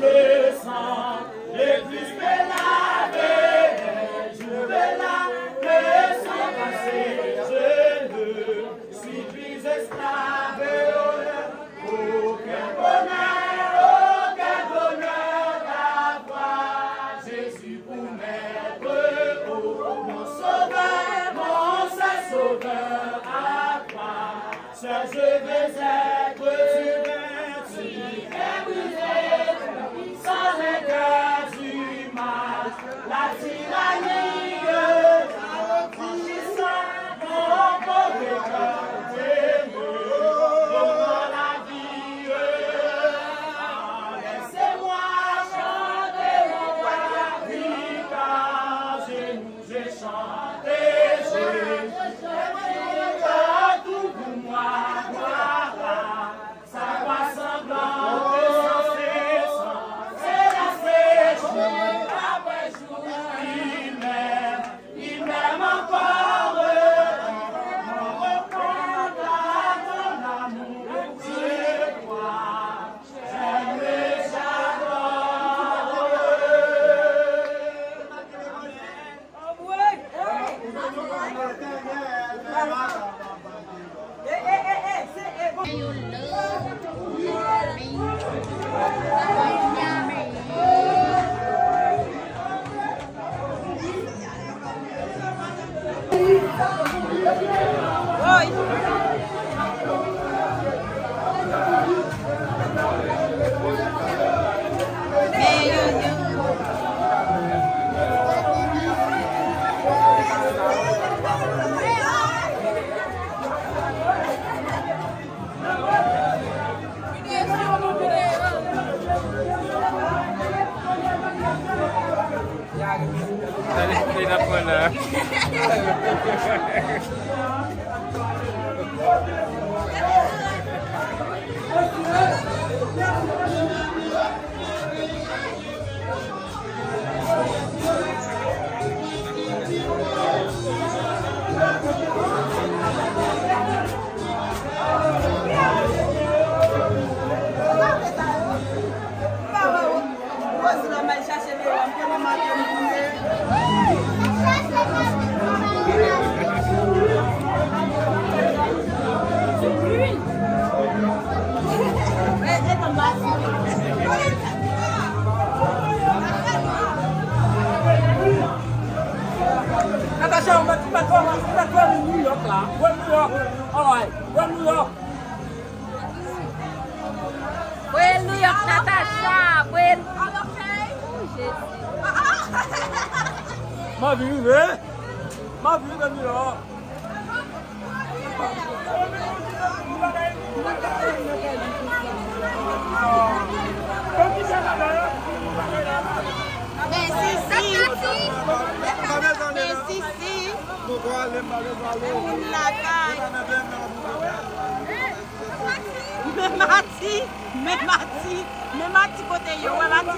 le sang, le plus que laver, je vais là, le sang passé, je ne suis plus esclave. Aucun bonheur d'avoir Jésus pour maître, oh mon sauveur, mon seul sauveur à toi. Seul je veux être, tu es brisé, sans un cœur humain, la tyrannie, franchissant mon pauvre cœur. Attention, on va New York là. New York. All right. New York. Well, New York, Natasha. Well. Ma vue, hein? Ma vue de New York. Mati côté yo, Mati,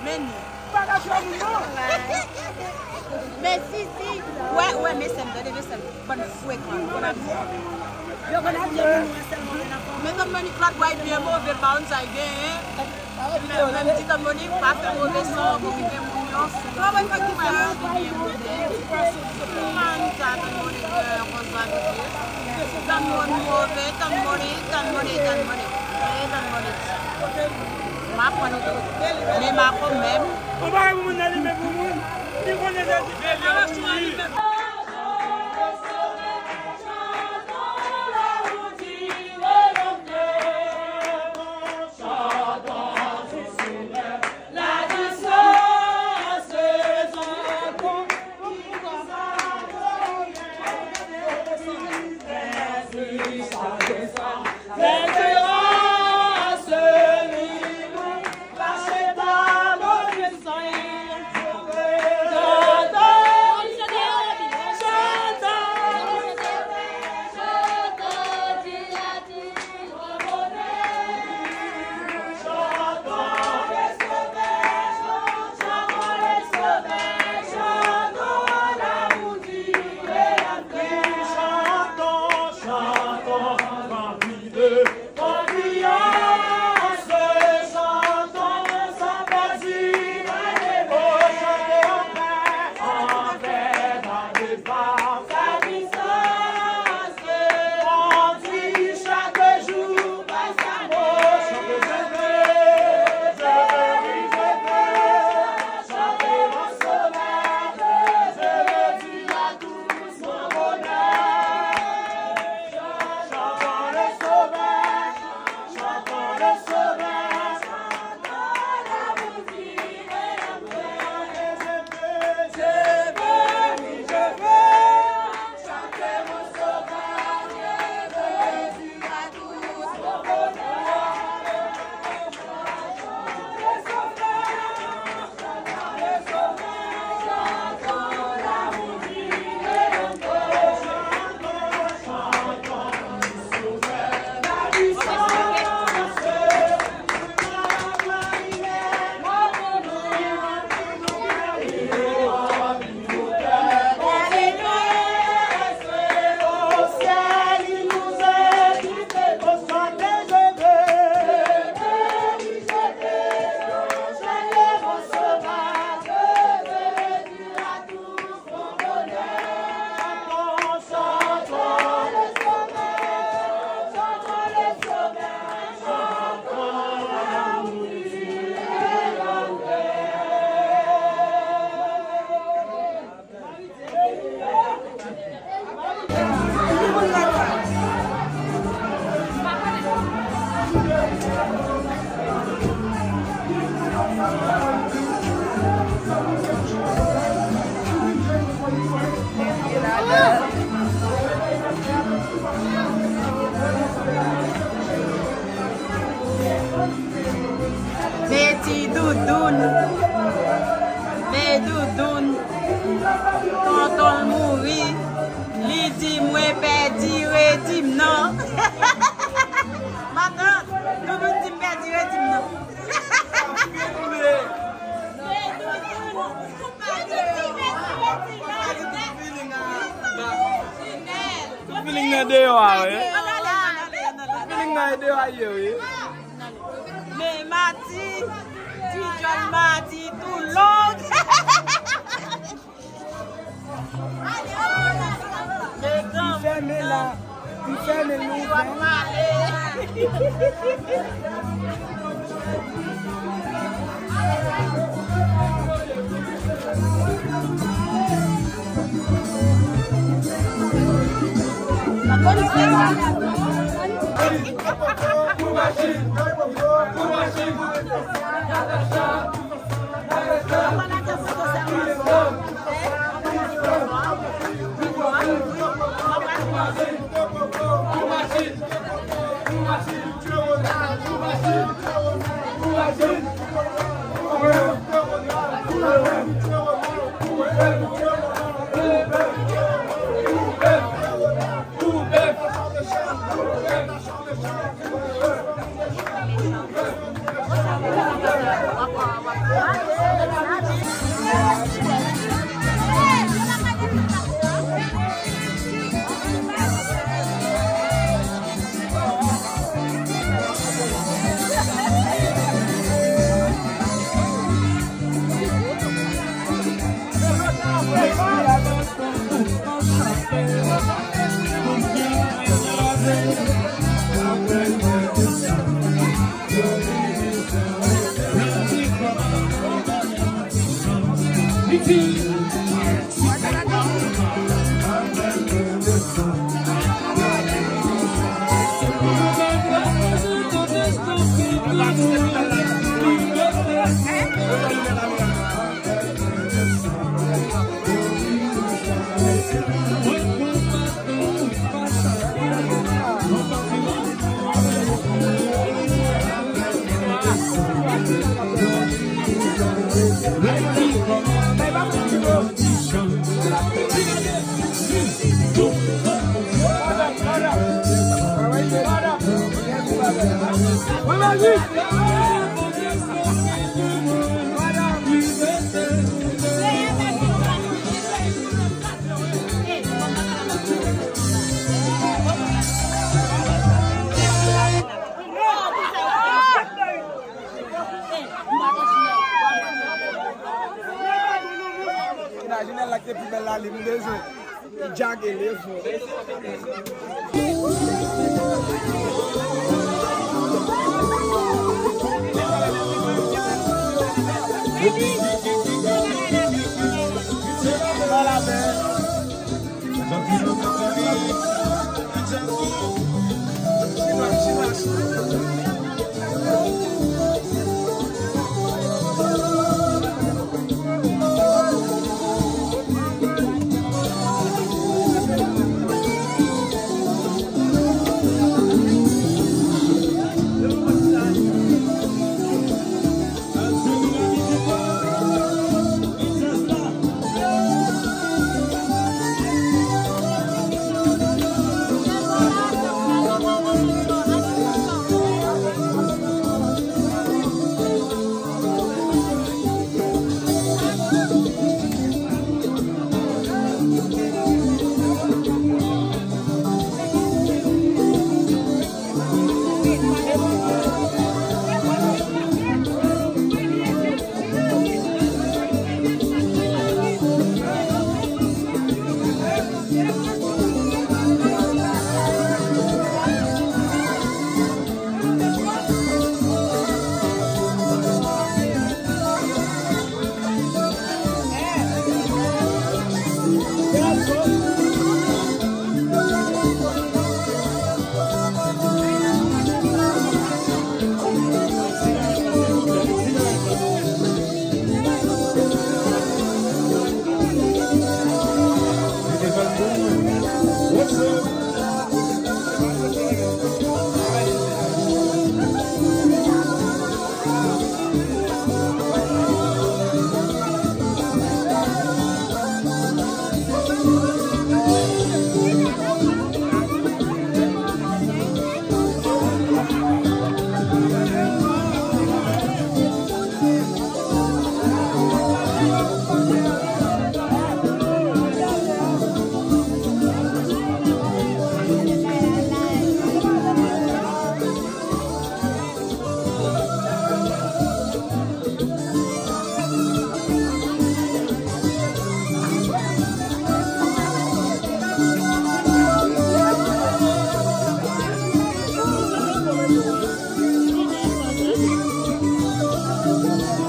mais si, ouais, mais c'est me bonne fouet quoi. Yo bon mais comme Monique là doit bien mauvais bounce à gagner. Même si comme Monique pas faire mauvais son pour que mon yon. Comment il faut qu'il fasse bien mauvais. Comment ça Monique Tan mauvais, tan Monique. Ma prendre mais ma quand même. On va vous aller mais vous. Il faut les Petit doudoune, mes doudounes, quand on mourit, li dit moi perdu redim non. Maintenant, doudoune dit perdu redim non. Feeling na dewa we. Feeling na dewa yo. Mais Mati, tu John Mati tout long. Les grands Fermez là. Tu fermes nous. Imagine la que plus la ligne des autres. Jag et les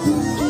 Thank you.